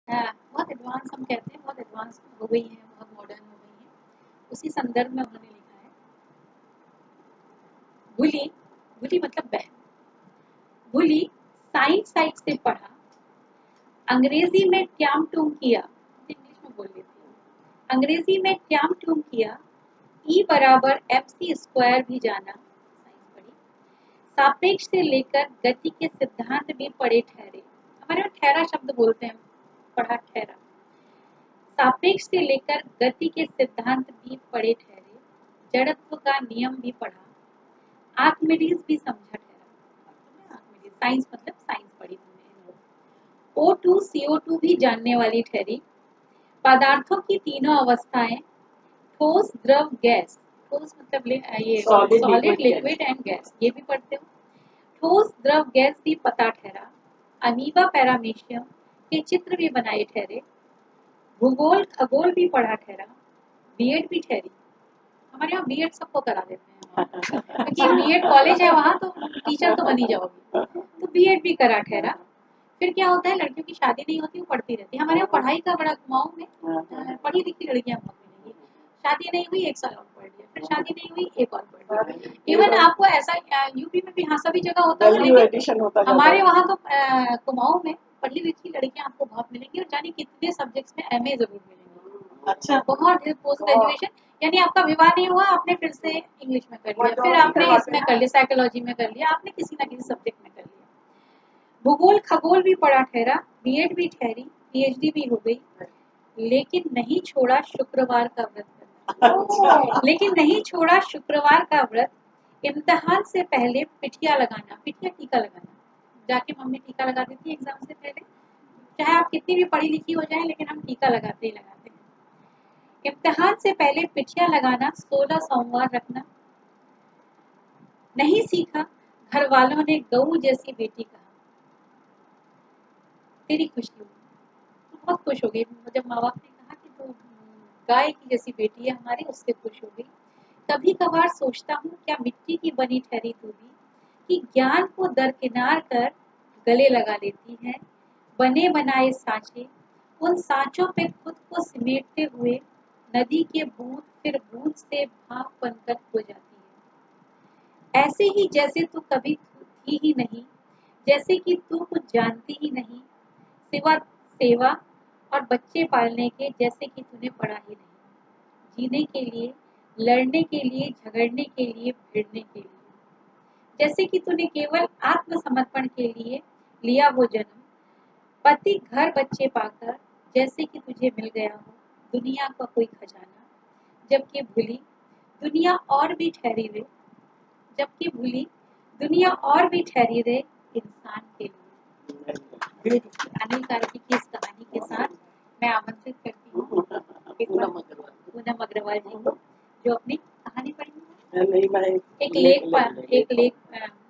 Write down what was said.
बहुत एडवांस हम कहते हैं, बहुत एडवांस हो गई है, बहुत मॉडर्न हो गई है। उसी संदर्भ में उन्होंने लिखा है, भूली भूली मतलब बहन, भूली साइंस साइड से पढ़ा, अंग्रेजी में ट्याम टूम किया, इंग्लिश में बोल लेती हूँ, अंग्रेजी में ट्याम टूम किया, ई बराबर MC स्क्वायर भी जाना, साइंस पढ़ी, सापेक्ष से लेकर गति के सिद्धांत भी पढ़े ठहरे, हमारे यहाँ ठहरा शब्द बोलते हैं, पढ़ा ठहरा, सापेक्ष से लेकर गति के सिद्धांत भी पढ़े ठहरे, जड़त्व का नियम भी पढ़ा, आर्किमिडीज भी समझा ठहरा, साइंस मतलब साइंस पढ़ी तुमने, O2 CO2 भी जानने वाली ठहरी, पदार्थों की तीनों अवस्थाएं, ठोस द्रव गैस, ठोस मतलब ये सॉलिड लिक्विड एंड गैस, ये भी पढ़ते हो, ठोस द्रव गैस भी पता ठहरा, अमीबा पैरामीशियम के चित्र भी बनाए ठहरे, भूगोल खगोल भी पढ़ा ठहरा, बीएड भी ठहरी, हमारे यहाँ बीएड सबको करा देते हैं क्योंकि बीएड कॉलेज है वहाँ, तो टीचर तो बनी जाओगी, तो बीएड भी करा ठहरा। फिर क्या होता है, लड़कियों की शादी नहीं होती, वो पढ़ती रहती है, हमारे यहाँ पढ़ाई का बड़ा कुमाऊं में पढ़ी लिखी लड़कियां बहुत मिलेंगी, शादी नहीं हुई 1 साल और पढ़ लिया, फिर शादी नहीं हुई 1 और पढ़ लिया, इवन आपको ऐसा यूपी में भी हाँ सभी जगह होता है, लेकिन हमारे वहाँ तो कुमाऊं में पढ़ी लिखी लड़कियां आपको बहुत मिलेंगी, और जाने कितने सब्जेक्ट्स में MA जरूर मिलेंगी, अच्छा बहुत पोस्ट ग्रेजुएशन, यानी आपका विवाह नहीं हुआ, आपने फिर से इंग्लिश में कर लिया, फिर आपने इसमें कर लिया, साइकोलॉजी में कर लिया, आपने किसी ना किसी सब्जेक्ट में कर लिया, भूगोल खगोल भी पढ़ा ठहरा, बीएड भी ठहरी, PhD भी हो गई, लेकिन नहीं छोड़ा शुक्रवार का व्रत करना, लेकिन नहीं छोड़ा शुक्रवार का व्रत, इम्तिहान से पहले पिठिया लगाना, पिठिया टीका लगाना, जाके मम्मी टीका लगा देती है एग्जाम से पहले, चाहे आप कितनी भी पढ़ी लिखी हो जाए, लेकिन हम टीका लगाते ही लगाते हैं, इम्तिहान से पहले पिठिया लगाना, 16 सोमवार रखना, नहीं सीखा, घर वालों ने गऊ जैसी बेटी कहा, तेरी खुशी हुई, तो बहुत खुश हो गई, जब माँ बाप ने कहा कि तू गाय की जैसी बेटी है हमारी, उससे खुश हो गई। कभी कभार सोचता हूँ क्या मिट्टी की बनी ठहरी तू भी, कि ज्ञान को दरकिनार कर गले लगा लेती है, बने बनाए सांचे, उन सांचों पे खुद को सिमेटते हुए नदी के बूंद फिर बूंद से भाप बनकर हो जाती है, ऐसे ही जैसे तू कभी थी ही नहीं, जैसे कि तू कुछ जानती ही नहीं, सिवा सेवा और बच्चे पालने के, जैसे कि तूने पढ़ा ही नहीं, जीने के लिए, लड़ने के लिए, झगड़ने के लिए, भिड़ने के लिए, जैसे कि तूने केवल आत्मसमर्पण के लिए लिया वो जन्म, पति घर बच्चे पाकर, जैसे कि तुझे मिल गया हो दुनिया का कोई खजाना, जबकि भूली दुनिया और भी ठहरी रे, जबकि भूली दुनिया और भी ठहरी रे इंसान के लिए। अनिल कार्की की इस कहानी के साथ मैं आमंत्रित करती हूँ पूनम अग्रवाल जी को, जो अपनी कहानी पढ़ी है, एक लेख